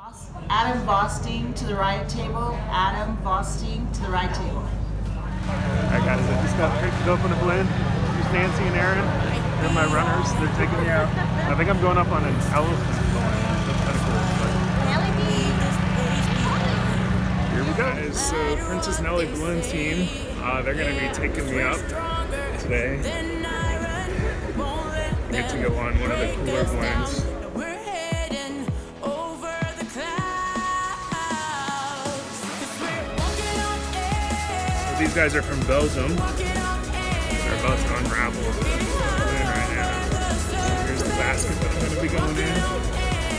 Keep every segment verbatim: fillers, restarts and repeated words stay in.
Adam Vosting to the right table. Adam Vosting to the right table. Alright guys, I just got picked up in a balloon. Here's Nancy and Aaron. They're my runners. They're taking me out. I think I'm going up on an elephant balloon. That's kind of cool. But here we go. Guys, so Princess Nelly balloon team, uh, they're going to be taking me up today. I get to go on one of the cooler balloons. These guys are from Belgium. They're about to unravel the balloon right now. Here's the basket that I'm going to be going in.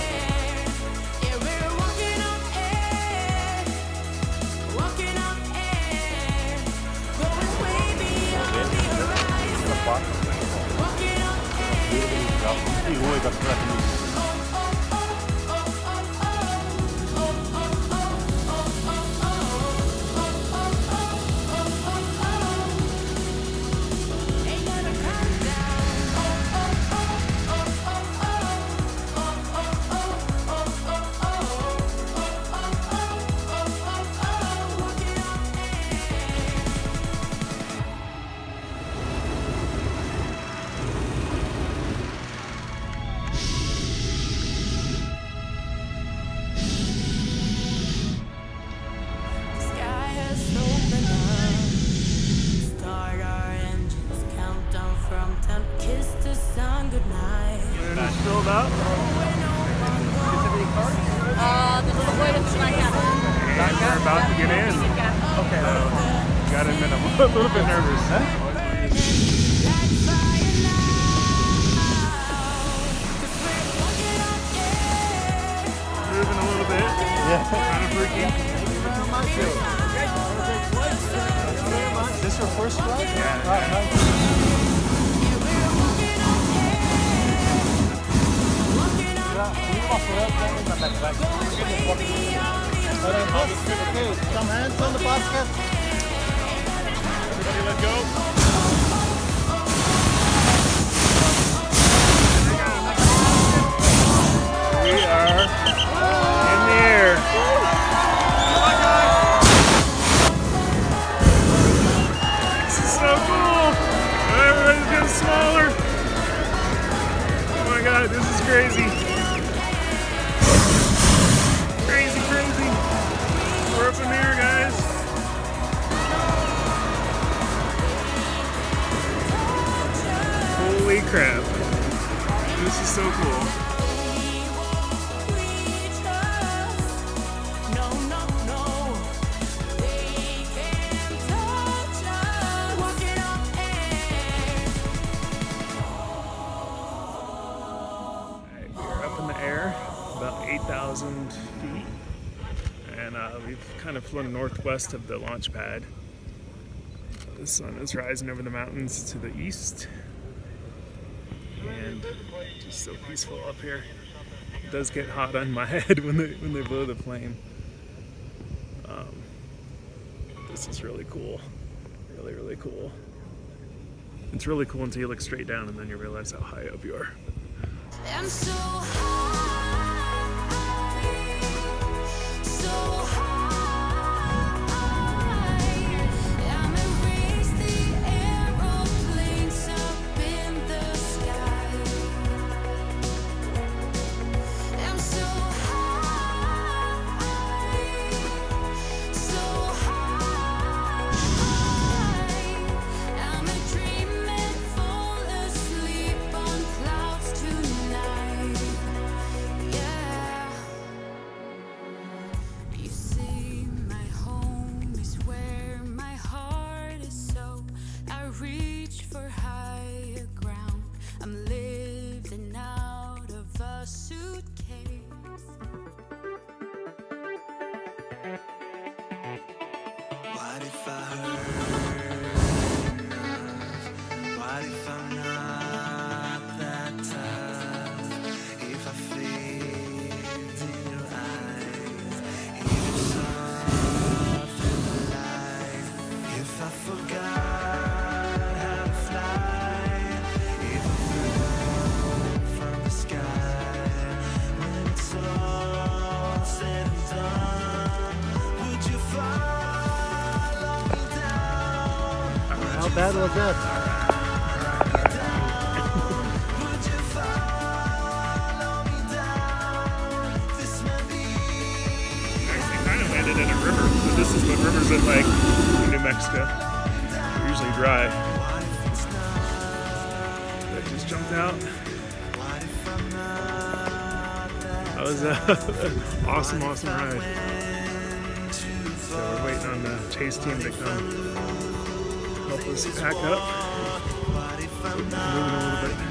Filled up. Uh, the little boy with the black hat. And we're about to get in. Okay. So, gotta admit, I'm a little bit nervous. Huh? Moving a little bit. Yeah. Kind of freaky. Is this your first flight? Yeah. Oh, nice. Okay, some hands on the basket. Everybody let go. We are in the air. This is so cool. Everybody's getting smaller. Oh my god, this is crazy. Crazy, crazy. We're up in the air, guys. Holy crap. This is so cool. Alright, we're up in the air, about eight thousand feet. And uh, we've kind of flown northwest of the launch pad. The sun is rising over the mountains to the east. And just so peaceful up here. It does get hot on my head when they, when they blow the flame. Um, this is really cool. Really, really cool. It's really cool until you look straight down and then you realize how high up you are. I'm so high. Reach for higher ground. I'm living out of a suitcase. What if I hurt enough? What if I'm not that tough? If I fade in your eyes, if you're soft and alive, if I forgot all bad was that? Actually kind of landed in a river, so this is what rivers look like in New Mexico. They're usually dry. I just jumped out. That was an awesome, awesome ride. So we're waiting on the chase team to come help us pack up. So we're moving a little bit.